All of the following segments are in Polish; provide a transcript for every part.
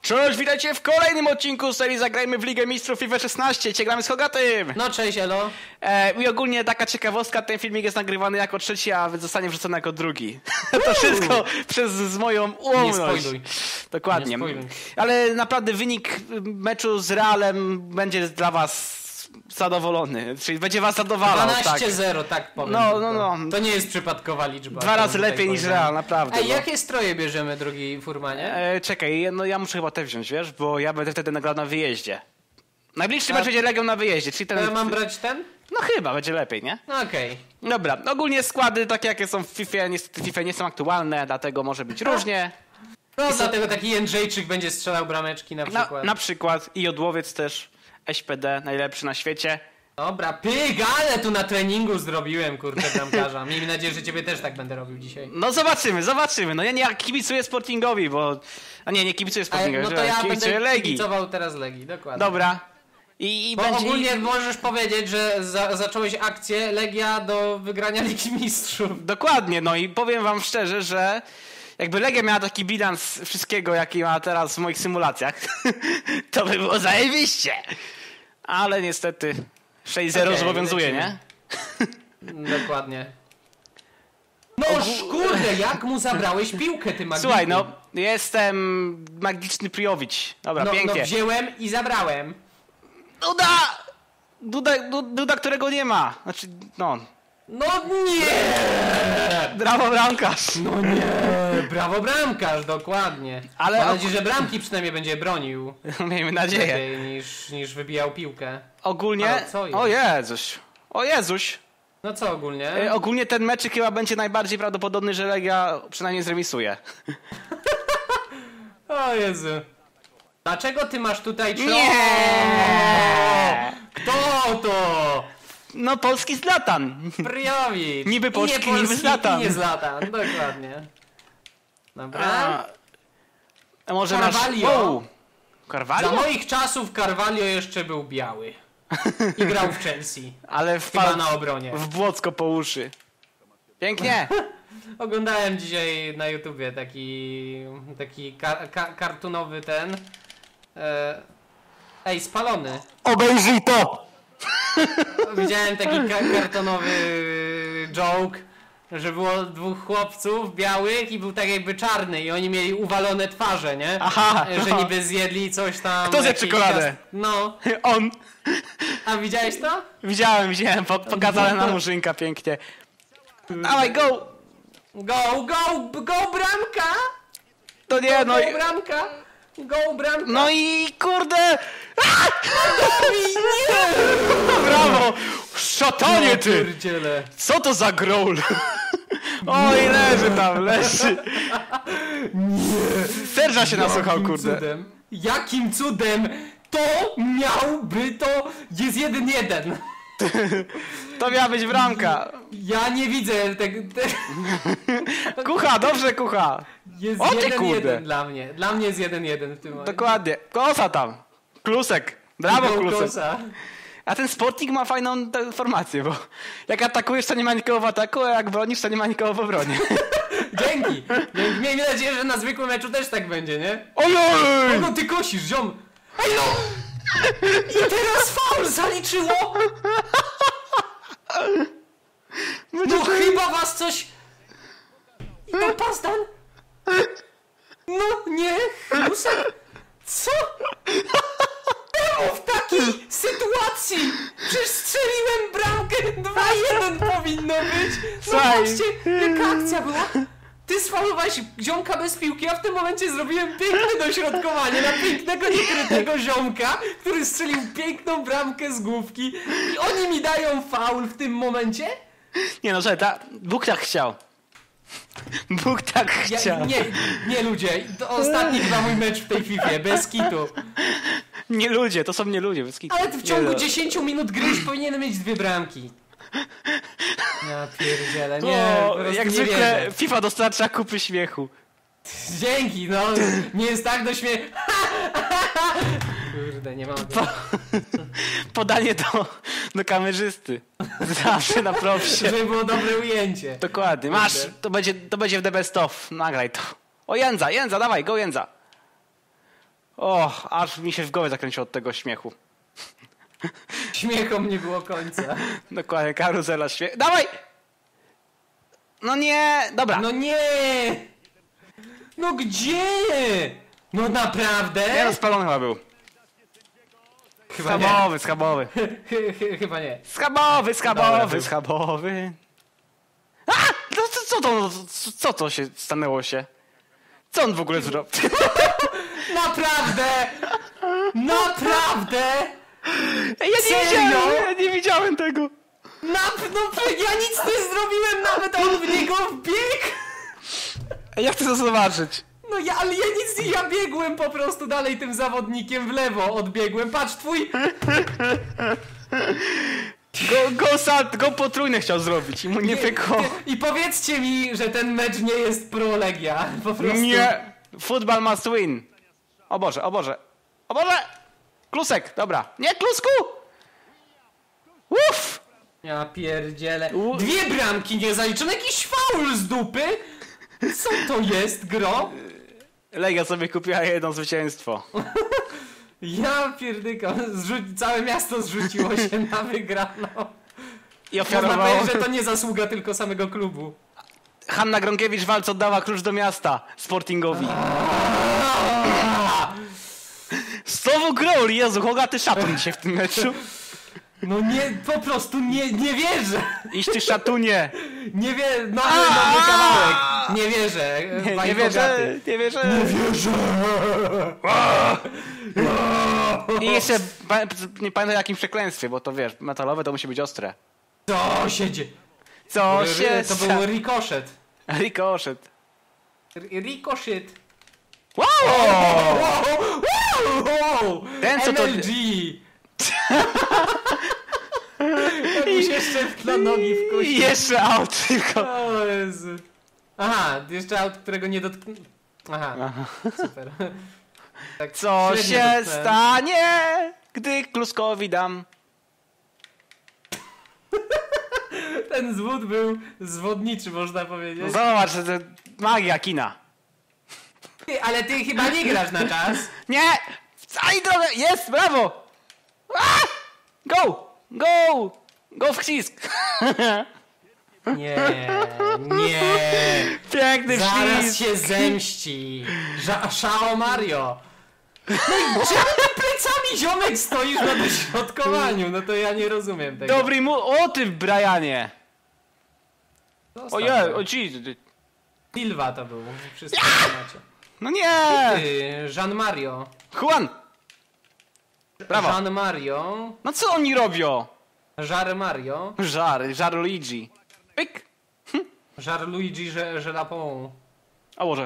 Cześć, witajcie w kolejnym odcinku serii Zagrajmy w Ligę Mistrzów FIFA 16. Dzisiaj gramy z Hogatym. No cześć, elo. I ogólnie taka ciekawostka, ten filmik jest nagrywany jako trzeci, a zostanie wrzucony jako drugi. To wszystko z moją ułomność. Nie spojluj. Dokładnie. Nie spojluj. Ale naprawdę wynik meczu z Realem będzie dla was zadowolony. Czyli będzie was zadowalał. 12-0, tak powiem. No. To nie jest przypadkowa liczba. 2 razy lepiej niż Real, naprawdę. Ej, jakie stroje bierzemy, drogi furmanie? Czekaj, no ja muszę chyba te wziąć, wiesz? Bo ja będę wtedy nagrał na wyjeździe. Najbliższy mecz będzie Legią na wyjeździe, czyli ten... To ja mam brać ten? No chyba, będzie lepiej, nie? No okej. Dobra, ogólnie składy takie jakie są w FIFA, niestety FIFA nie są aktualne, dlatego może być różnie. No dlatego taki Jędrzejczyk będzie strzelał brameczki na przykład. Na przykład i Jodłowiec też, SPD, najlepszy na świecie. Dobra, pyk, ale tu na treningu zrobiłem, kurde, bramkarza. Miejmy nadzieję, że ciebie też tak będę robił dzisiaj. No zobaczymy. No ja nie kibicuję Sportingowi, bo... A nie kibicuję Sportingowi, no to ja kibicuję będę Legii. kibicował teraz Legii, dokładnie. Dobra. I bo będzie... ogólnie możesz powiedzieć, że zacząłeś akcję Legia do wygrania Ligi Mistrzów. Dokładnie, no i powiem wam szczerze, że jakby Legia miała taki bilans wszystkiego, jaki ma teraz w moich symulacjach, to by było zajebiście. Ale niestety 6-0 zobowiązuje, nie? Dokładnie. No kurde, jak mu zabrałeś piłkę, ty magiku? Słuchaj, no jestem magiczny Prijović. Dobra, pięknie. No wziąłem i zabrałem. Duda, którego nie ma. Znaczy, no. No nie! Brawo bramkarz. No nie! Brawo bramkarz, dokładnie. Ale mam nadzieję, że bramki przynajmniej będzie bronił. Miejmy nadzieję. Lepiej niż wybijał piłkę. Ogólnie... Ale co jest? O Jezuś. No co ogólnie? Ogólnie ten mecz chyba będzie najbardziej prawdopodobny, że Legia przynajmniej zremisuje. O Jezu. Dlaczego ty masz tutaj Nie! Kto to? No polski Zlatan. Prijović. Niby polski, niby Zlatan. I nie Zlatan, dokładnie. Dobra. A może Carvalho. Carvalho? Za moich czasów Carvalho jeszcze był biały. I grał w Chelsea. Ale chyba na obronie. W błocko po uszy. Pięknie. Oglądałem dzisiaj na YouTubie taki kartunowy ten. Spalony. Obejrzyj to! Widziałem taki kartonowy joke, że było dwóch chłopców białych i był tak jakby czarny i oni mieli uwalone twarze, nie? Aha. Że niby zjedli coś tam. Kto zjadł czekoladę? No. On. A widziałeś to? Widziałem. Pokazałem na murzynka pięknie. Dawaj, go! Go bramka! To nie, no Go bramka! Go bramka! No i kurde! Nie! Brawo! Szatonie ty! Pierdziele. Co to za growl? Oj, leży. Nie! Serża się nasłuchał, kurde. Cudem? Jakim cudem? Jest 1-1. To miała być bramka. Ja nie widzę tego. Kucha, dobrze kucha. Jest O ty kurde. 1-1 dla mnie. Dla mnie jest 1-1 w tym momencie. Dokładnie. Kosa tam. Klusek. Brawo, Klusek. Kosa. A ten Sporting ma fajną formację, bo jak atakujesz, to nie ma nikogo w ataku, a jak bronisz, to nie ma nikogo w obronie. Dzięki. Miejmy nadzieję, że na zwykłym meczu też tak będzie, nie? Ojoj! No ty kosisz, ziom. Ej no! I teraz faul zaliczyło! No chyba was coś... I to Pazdan? No nie, Klusek? Co? Czemu w takiej sytuacji? Przecież strzeliłem bramkę, 2-1 powinno być. Zobaczcie, jaka akcja była. Ty sfaulowałeś ziomka bez piłki, a w tym momencie zrobiłem piękne dośrodkowanie na pięknego, niekrytego ziomka, który strzelił piękną bramkę z główki i oni mi dają faul w tym momencie? Nie no, że Bóg tak chciał. Bóg tak chciał. Nie ludzie, to ostatni chyba mój mecz w tej FIFA, bez kitu. Nie ludzie, to są nie ludzie, bez kitu. Ale w ciągu 10 minut gry już powinienem mieć 2 bramki. Ja pierdzielę, jak nie zwykle wierzę. FIFA dostarcza kupy śmiechu. Dzięki, no, nie jest tak do śmiechu. Kurde, nie mogę. Podanie do kamerzysty. Zawsze na propsie. Żeby było dobre ujęcie. Dokładnie. Masz, to będzie w the best of. Nagraj to. O, Jędza, dawaj, go Jędza. O, aż mi się w głowie zakręciło od tego śmiechu. Śmiechom nie było końca. Dokładnie, karuzela śmiechu. Dawaj! No nie, dobra. No nie! No gdzie? No naprawdę? Nie, no spalony chyba był. Chyba nie. Schabowy, schabowy. Chyba nie. Schabowy, Dobra, schabowy, był. schabowy. A! No, co to się stanęło się? Co on w ogóle zrobił? Naprawdę! Naprawdę! Ja nie widziałem tego. No, ja nic nie zrobiłem, nawet on w niego wbiegł! Ja chcę to zobaczyć. No ale ja nic nie, ja biegłem po prostu dalej tym zawodnikiem w lewo, odbiegłem, patrz, twój... Go potrójne chciał zrobić i mu nie pykło. I powiedzcie mi, że ten mecz nie jest pro Legia, po prostu. Nie! Football must win. O Boże, o Boże. O Boże! Klusek, dobra. Nie, Klusku! Uff! Ja pierdzielę. 2 bramki niezaliczone, jakiś faul z dupy? Co to jest, gro? Legia sobie kupiła jedno zwycięstwo. Ja pierdykam, całe miasto zrzuciło się na wygraną. I Można ofiarowało. powiedzieć, że to nie zasługa tylko samego klubu. Hanna Gronkiewicz-Walc oddała klucz do miasta Sportingowi. Znowu grał, Jezu, Hogaty szatun dzisiaj w tym meczu. No nie, po prostu nie wierzę. Iść ty szatunie. Nie wierzę, nowy kawałek. Nie wierzę. Nie wierzę, nie wierzę. I jeszcze nie pamiętam jakim przekleństwie, bo to wiesz, metalowe to musi być ostre. Co się dzieje? Co się To był rikoszet. Rikoszet. Rikoszet. Wow! Ten co to... MLG. Jakbyś jeszcze na nogi w kości. I jeszcze aut tylko. O Jezu. Aha, jeszcze aut, którego nie dotknę. Aha, super. Tak Co średnio się dotknąłem. stanie, gdy Kluskowi dam? Ten zwód był zwodniczy, można powiedzieć. Zobacz, to magia kina. Ale ty chyba nie grasz na czas. Nie! Wcali drogę! Jest! Brawo! A! Go! Go! Go w ksisk! Nie, nie. Piękny Zaraz wślizg! się zemści. Szao Mario. No i czemu ty plecami, ziomek, stoisz na dośrodkowaniu? No to ja nie rozumiem tego. Dobry mu... O ty, Brianie! Zostaw Ojej, go. o ci... Silva to był. Wszystko macie. No nie! Ty, Jean Mario. Juan! Brawo! Jean Mario. No co oni robią? Żar Mario. Żar Luigi. Pyk! Żar Luigi Żelapon. O Boże.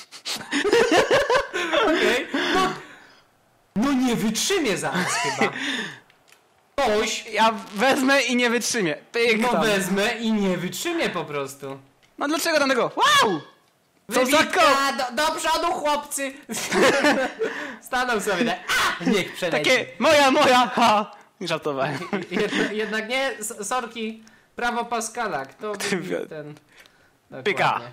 Okej. No nie wytrzymie zaraz chyba. Ktoś Ja wezmę i nie wytrzymię. Pyk no tam. wezmę i nie wytrzymie po prostu. No dlaczego tam tego? Wow! Co za Wybitka, ko... do przodu chłopcy. Stanął sobie tak. A! Niech przeleci. Takie moja, ha! Nie żartowałem. Jednak nie, sorki. Prawo Pascala. Kto wybił ten... Pyka. Dokładnie.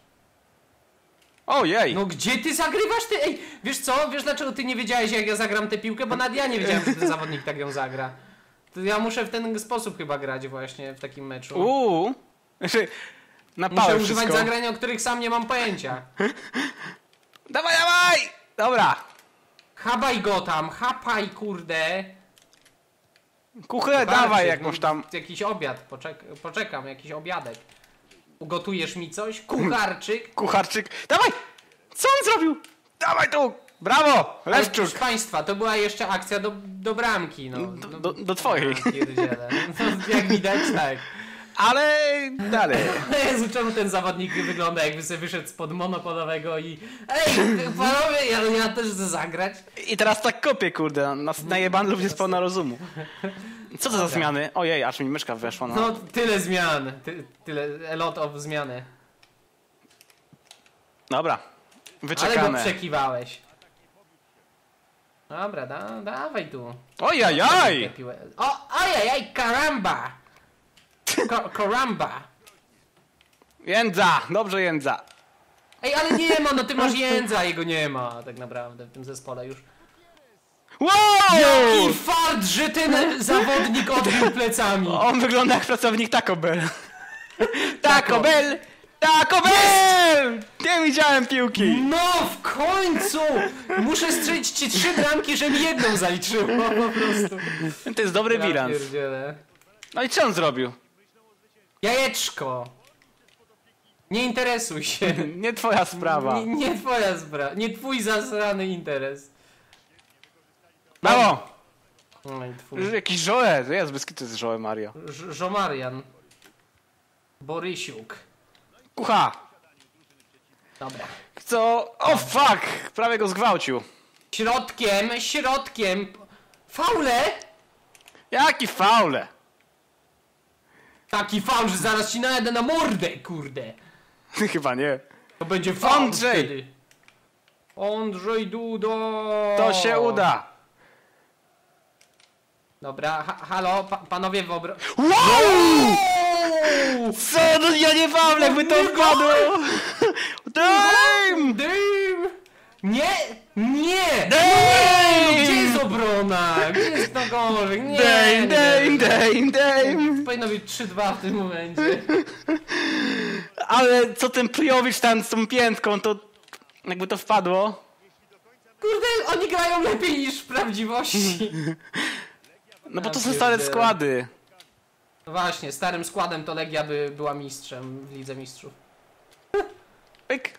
Ojej! No gdzie ty zagrywasz ty? Ej, wiesz co? Wiesz dlaczego ty nie wiedziałeś jak ja zagram tę piłkę? Bo nawet ja nie wiedziałem, że ten zawodnik tak ją zagra. To ja muszę w ten sposób chyba grać właśnie w takim meczu. Znaczy, na Muszę pałę używać wszystko. zagrań, o których sam nie mam pojęcia. Dawaj, dawaj! Dobra. Habaj go tam, hapaj kurde. Kuchę, dawaj jakąś tam. Jakiś obiad, poczekam, jakiś obiadek. Ugotujesz mi coś? Kucharczyk? Kucharczyk. Dawaj! Co on zrobił? Dawaj tu! Brawo! Ale Lewczuk! proszę państwa, to była jeszcze akcja do bramki, no. Do twojej. Ja pierdzielę. No, jak widać, tak. Ale dalej. Jezu, czemu ten zawodnik wygląda jakby sobie wyszedł spod monopolowego i ej, panowie, ja też chcę zagrać. I teraz tak kopię, kurde. Najebany lub nie spełna rozumu. Co to za zmiany? Ojej, aż mi myszka weszła. No, tyle zmian. Tyle, a lot of zmiany. Dobra. Ale Wyczekane. go przekiwałeś. Dobra, dawaj tu. Ojajaj! O, ojej, karamba! Karamba! Jędza! Dobrze, Jędza. Ej, ale nie ma, no ty masz Jędza, jego nie ma tak naprawdę w tym zespole już. Wow! Jaki fart, że ten zawodnik odbił plecami. On wygląda jak pracownik Taco Bell. Taco Bell! Taco Bell! Nie widziałem piłki. No w końcu! Muszę strzelić ci 3 bramki, że mi jedną zaliczyło po prostu. To jest dobry bilans. Pierdzielę. No i co on zrobił? Jajeczko! Nie interesuj się. Nie twoja sprawa. Nie twoja sprawa. Nie twój zasrany interes. Brawo! No i twój. Jakiś Joe. Jest, bez kitu jest Joe Mario. Żomarian. Borysiuk. Kucha! Dobra. Co? O fuck! Prawie go zgwałcił. Środkiem. Faule? Jaki faule! Taki faul, że zaraz ci najadę na mordę, kurde. Chyba nie. To będzie faul Andrzej! wtedy. Andrzej Duda. To się uda. Dobra, halo, panowie w obro... Wow! Co? No ja nie faule, jakby to wpadło! Damn! Dym! Nie! Nie! Damn! No gdzie jest obrona? Gdzie jest nogowych? Nie! Damn! Powinno być 3-2 w tym momencie. Ale co ten Pryjowicz tam z tą piętką, to jakby to wpadło. Kurde, oni grają lepiej niż w prawdziwości. No bo to są stare składy. No właśnie, starym składem to Legia by była mistrzem w Lidze Mistrzów. Pyk.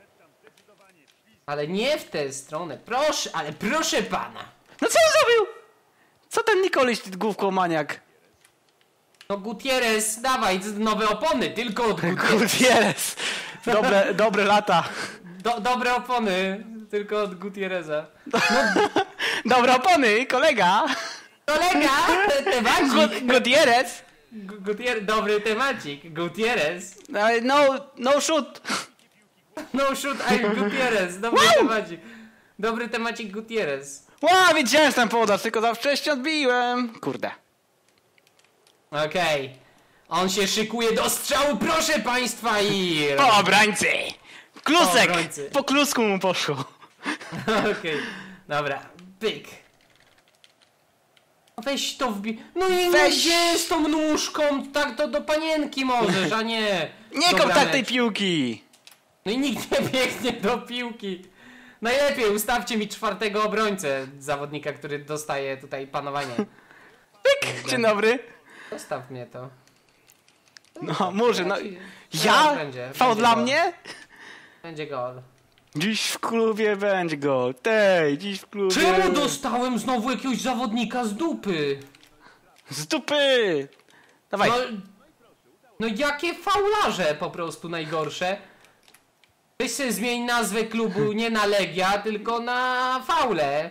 Ale nie w tę stronę. Proszę, ale proszę pana. No co on zrobił? Co ten Nikoliś główką maniak? No Gutierrez, dawaj nowe opony, tylko od Gutierrez. Gutierrez. Dobre lata. Dobre opony, tylko od Gutierreza. Dobre opony, kolega. Kolega, temacik. Gutierrez. Dobry temacik, Gutierrez. No shoot. No shoot, I'm Gutierrez, dobry temacik. Dobry temacik Gutierrez. Ła, wiedziałem, że tam podasz, tylko za wcześnie odbiłem. Kurde. Okej. On się szykuje do strzału, proszę państwa i... Po obrońcy. Klusek. Po obrońcy. Po klusku mu poszło. Okej, dobra, pyk. No weź to wbi... No i Weź. gdzie z tą nóżką? Tak to do panienki możesz, a nie... Nie Dobra, kop tak tej mecz. piłki. No i nikt nie biegnie do piłki. Najlepiej ustawcie mi 4. obrońcę, zawodnika, który dostaje tutaj panowanie. Pyk. Dzień dobry. Zostaw mnie to. No może, no. Teraz Ja? będzie Fał dla gol. mnie? Będzie gol. Dziś w klubie będzie gol. Dziś w klubie. Czemu dostałem znowu jakiegoś zawodnika z dupy? Z dupy. Dawaj. No jakie faularze po prostu najgorsze. Weź sobie zmień nazwę klubu nie na Legia, tylko na faule.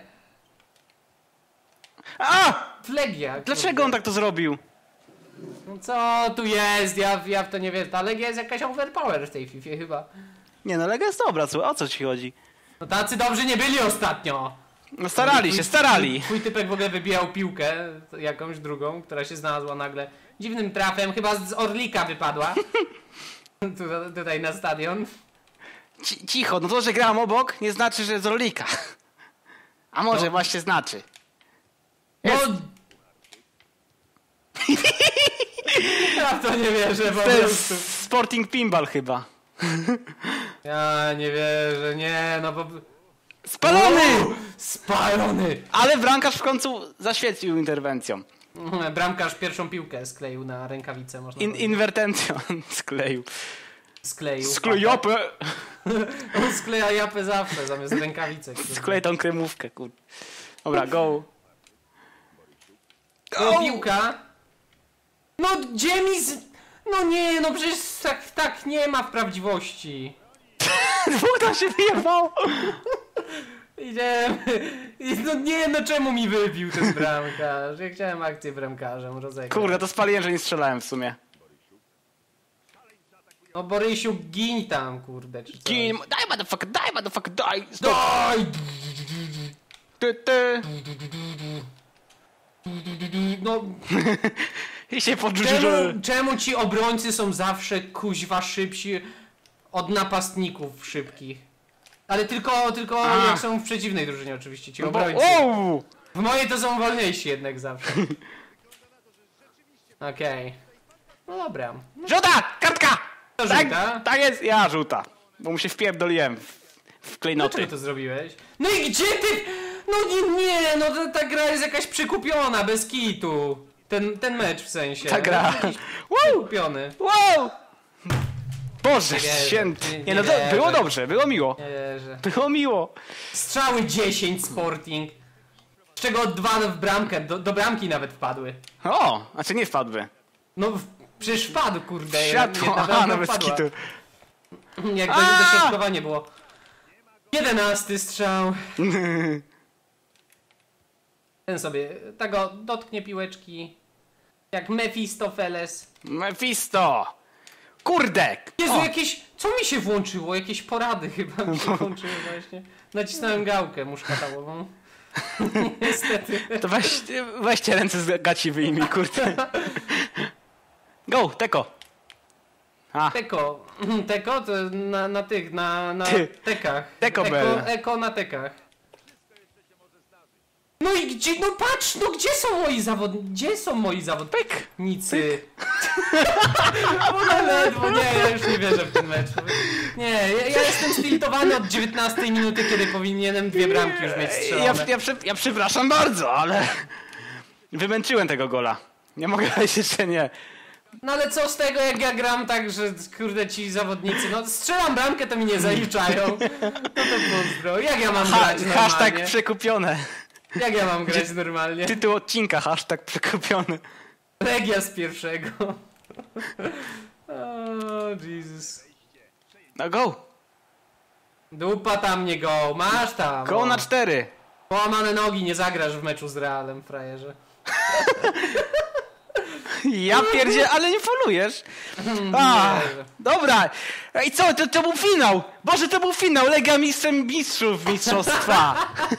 A! W Legia. Dlaczego on tak to zrobił? No co tu jest? Ja w to nie wiem. Ta Legia jest jakaś overpower w tej FIFA chyba. Nie no, Lega jest dobra, słuchaj, o co ci chodzi? No tacy dobrzy nie byli ostatnio. No starali się, starali. Twój typek w ogóle wybijał piłkę, jakąś drugą, która się znalazła nagle dziwnym trafem, chyba z Orlika wypadła. Tutaj na stadion. Cicho, no to, że grałem obok, nie znaczy, że z rolika. A może No. właśnie znaczy. No... Jest. Ja w to nie wierzę po To prostu. jest Sporting Pinball chyba. Ja nie wierzę, nie, no bo... Spalony! Spalony! Ale bramkarz w końcu zaświecił interwencją. Bramkarz pierwszą piłkę skleił na rękawicę, można powiedzieć. Inwertencją skleił. Skleił. Sklejopę. On skleja japę zawsze, zamiast rękawicy. Sklej tą kremówkę, kur... Dobra, go. No, piłka. No gdzie mi z... No nie, no przecież tak nie ma w prawdziwości. Dwóch tam się wyjebało. Idziemy. No nie, no czemu mi wybił ten bramkarz? Ja chciałem akcję bramkarzem rozegrać. Kurde, to spaliłem, że nie strzelałem w sumie. No Borysiu, gin tam, kurde. Czy coś. Gin, daj motherfucker, daj! Stop! Daj! Ty. No, I się podrzucił. czemu ci obrońcy są zawsze kuźwa szybsi od napastników szybkich. Ale tylko jak są w przeciwnej drużynie oczywiście, ci obrońcy. W mojej to są wolniejsi jednak zawsze. Okej. No dobra. Żółta! Kartka! To Tak, żółta? tak jest, ja żółta. Bo mu się wpierdoliłem w klejnoty. Dlaczego to zrobiłeś? No i gdzie ty? No nie, no ta gra jest jakaś przykupiona, bez kitu. Ten mecz w sensie. Ta gra. Przykupiony. Wow! Boże Nie wierzę, święty. nie Nie no, to wierzę. było dobrze, było miło. Nie wierzę. Było miło. Strzały 10 Sporting. Z czego 2 w bramkę, do bramki nawet wpadły. O, a czy nie wpadły? No przecież wpadł, kurde. Światło, jedna aha, bramka nawet wpadła. kitu. Jak dośrodkowanie było. 11 strzał. Ten sobie, tego dotknie piłeczki. Jak Mefistofeles. Mephisto! Kurde! Jezu, O, jakieś... Co mi się włączyło? Jakieś porady chyba mi się włączyły właśnie. Nacisnąłem gałkę muszkatałową. Niestety. to weźcie ręce z gaci wyjmij, kurde. Go, teko. A, Teko to na tych, na tekach. Teko Bell. Eko na tekach. No i gdzie, no patrz, no gdzie są moi zawodnicy? Gdzie są moi zawodnicy? Ledwo, nie, ja już nie wierzę w ten mecz. Nie, ja jestem stiltowany od 19 minuty, kiedy powinienem 2 bramki już mieć strzelone. ja przepraszam bardzo, ale wymęczyłem tego gola. Nie mogę powiedzieć, że nie. No ale co z tego, jak ja gram tak, że kurde ci zawodnicy, no strzelam bramkę, to mi nie zaliczają. No to pozdro. Jak ja mam grać normalnie? Hashtag przekupione. Jak ja mam grać normalnie? Tytuł odcinka, hashtag przekupiony. Legia z pierwszego. O, Jesus. No go. Dupa tam, nie go. Masz tam. Go na 4. Połamane nogi, nie zagrasz w meczu z Realem, frajerze. Ja pierdzie, ale nie folujesz. Dobra. I co? To był finał. Boże, to był finał. Legia mistrzów mistrzostwa.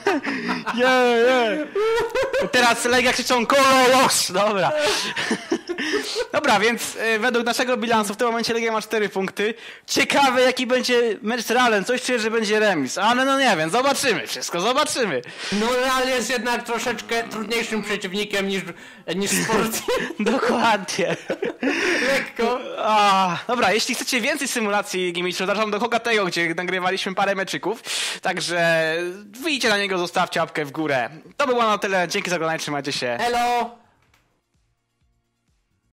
Yeah. Teraz Legia krzyczą Kolos. Dobra. Dobra, więc według naszego bilansu w tym momencie Legia ma 4 punkty. Ciekawe, jaki będzie mecz z Realem. Coś czuję, że będzie remis. Ale no nie wiem, zobaczymy. Wszystko zobaczymy. No Real jest jednak troszeczkę trudniejszym przeciwnikiem niż Sporting. Dokładnie. Lekko. Dobra, jeśli chcecie więcej symulacji Ligi Mistrzów, zapraszam do Hogatego, gdzie nagrywaliśmy parę meczyków. Także wyjdźcie na niego, zostawcie łapkę w górę. To było na tyle. Dzięki za oglądanie, trzymajcie się. Elo.